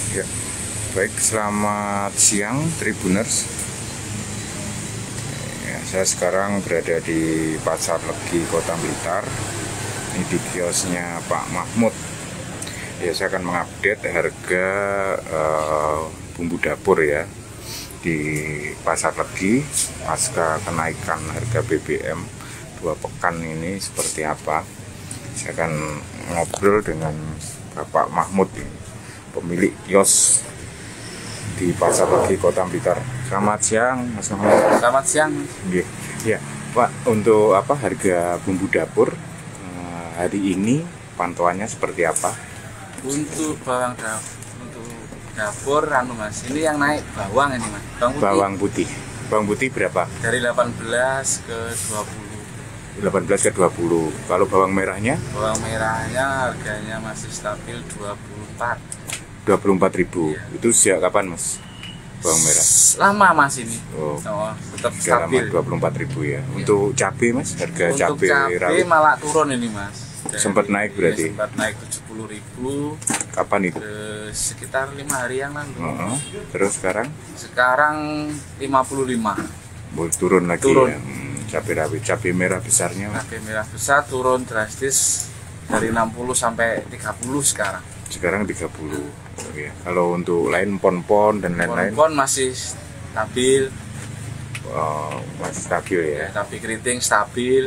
Ya, baik, selamat siang Tribuners. Ya, saya sekarang berada di Pasar Legi Kota Blitar. Ini di kiosnya Pak Mahmud. Ya, saya akan mengupdate harga bumbu dapur ya di Pasar Legi pasca kenaikan harga BBM 2 pekan ini seperti apa. Saya akan ngobrol dengan Bapak Mahmud ini, pemilik kios di Pasar Legi Kota Blitar. Selamat siang, Mas Mahmud. Selamat siang. Ya, Pak, untuk apa harga bumbu dapur hari ini pantauannya seperti apa? Untuk untuk dapur Mas. Ini yang naik bawang ini, Mas. Bawang putih. Bawang putih berapa? Dari 18 ke 20. 18 ke 20. Kalau bawang merahnya? Bawang merahnya harganya masih stabil 24. 24.000. Iya. Itu sejak kapan, Mas? Bawang merah. Lama, Mas, ini. Oh, tetap sudah lama, stabil. 24.000 ya. Untuk cabai, Mas, harga Untuk cabai cabai rawit malah turun ini, Mas. sempat naik berarti? Sempat naik 70.000. Kapan itu? Sekitar 5 hari yang lalu. Terus sekarang? Sekarang 55. Turun lagi Turun. ya. Cabai rawit, cabai merah besarnya, Mas? Cabai merah besar turun drastis dari 60 sampai 30 sekarang. Sekarang 30. Oke. Kalau untuk lain pon-pon dan lain-lain? Pon masih stabil. Masih stabil ya? Cabai keriting stabil.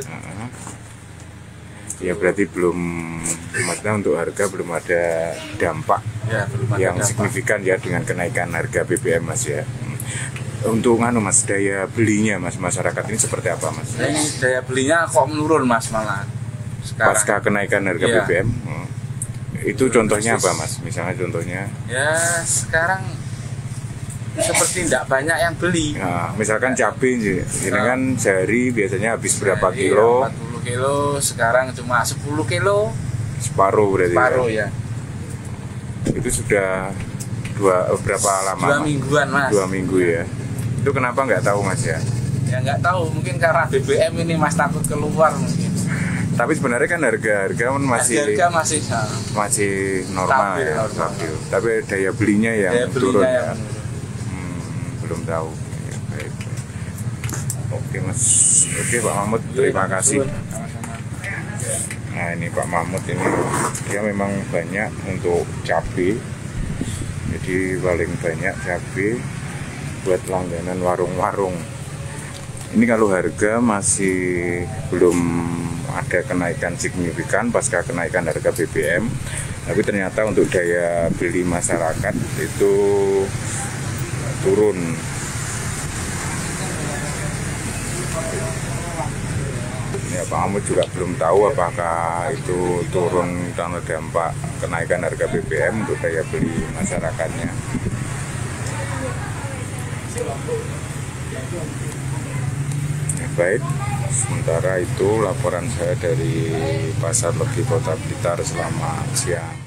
Ya berarti belum, maksudnya untuk harga belum ada dampak Ya, belum ada yang dampak signifikan ya dengan kenaikan harga BBM, Mas ya. Untuk Mas, daya belinya Mas, masyarakat ini seperti apa, Mas? Nah, ini daya belinya kok menurun, Mas, malah sekarang. Pasca kenaikan harga Iya. BBM, itu contohnya apa, Mas? Misalnya contohnya? Ya sekarang seperti tidak banyak yang beli. Nah, misalkan cabai, ini kan sehari biasanya habis berapa kilo? 40 kilo, sekarang cuma 10 kilo. Separuh berarti. Separuh ya? ya. Itu sudah berapa lama? 2 mingguan, Mas. 2 minggu ya. Itu kenapa nggak tahu, Mas ya? Ya nggak tahu, mungkin karena BBM ini, Mas, takut keluar mungkin. Tapi sebenarnya kan harga Harga masih normal stabil, ya, normal. stabil. Tapi daya belinya yang Daya turun belinya ya. yang Belum tahu. Ya, baik. Oke, Mas. Oke, Pak Mahmud, terima kasih. Sama-sama. Nah, ini Pak Mahmud ini dia memang banyak untuk cabai. Jadi paling banyak cabai buat langganan warung-warung. Ini kalau harga masih belum ada kenaikan signifikan pasca kenaikan harga BBM, tapi ternyata untuk daya beli masyarakat itu turun. Ya, Pak Mahmud juga belum tahu apakah itu turun karena dampak kenaikan harga BBM untuk daya beli masyarakatnya. Ya, baik, sementara itu laporan saya dari Pasar Legi Kota Blitar. Selamat siang.